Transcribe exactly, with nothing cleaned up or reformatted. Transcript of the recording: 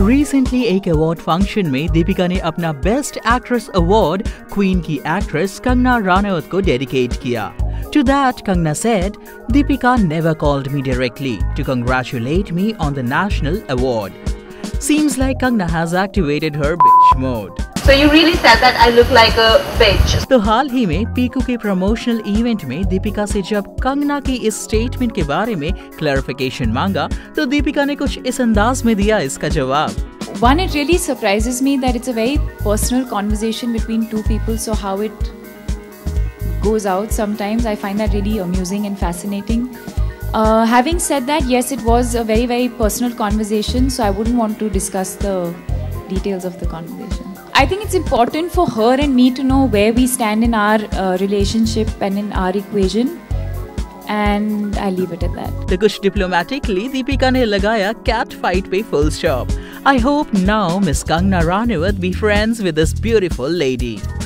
Recently एक award function में दीपिका ने अपना बेस्ट एक्ट्रेस अवार्ड क्वीन की एक्ट्रेस कंगना रानौत को डेडिकेट किया। To that, Kangana said, "Deepika never called me directly to congratulate me on the national award." Seems like Kangana has activated her bitch mode. So you really said that I look like a bitch. तो हाल ही में पीकू के promotional event में दीपिका से जब कंगना की इस statement के बारे में क्लैरिफिकेशन मांगा तो दीपिका ने कुछ इस अंदाज में दिया इसका जवाब। One, it really surprises me that it's a very personal conversation between two people, so how it goes out sometimes I find that really amusing and fascinating. Uh, having said that, yes, it was a very very personal conversation, so I wouldn't want to discuss the details of the conversation. I think it's important for her and me to know where we stand in our uh, relationship and in our equation, and I leave it at that. तो कुछ diplomatically Deepika ने लगाया cat fight पे full stop. I hope now Miss Kangana Ranaut be friends with this beautiful lady.